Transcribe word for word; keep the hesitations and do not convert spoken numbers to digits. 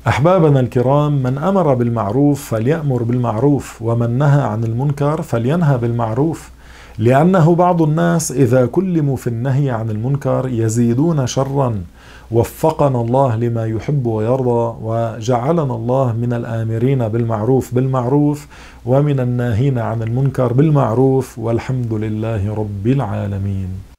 أحبابنا الكرام، من أمر بالمعروف فليأمر بالمعروف، ومن نهى عن المنكر فلينهى بالمعروف، لأنه بعض الناس إذا كلموا في النهي عن المنكر يزيدون شرا. وفقنا الله لما يحب ويرضى، وجعلنا الله من الآمرين بالمعروف بالمعروف ومن الناهين عن المنكر بالمعروف، والحمد لله رب العالمين.